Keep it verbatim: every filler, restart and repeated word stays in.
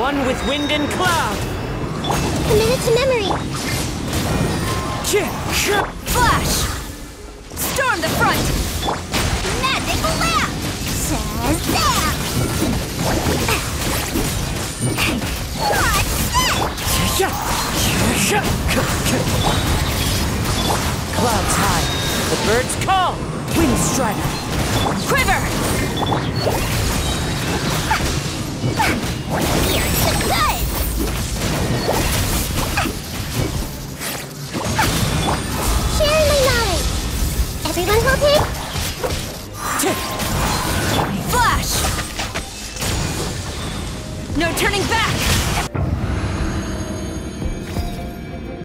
One with wind and cloud. Commit it to memory. Flash! Storm the front! Magic lamp! Shazam! Clouds high. The birds call. Wind strider. Quiver! Here's the goods! Sharing my knowledge. Everyone hold it.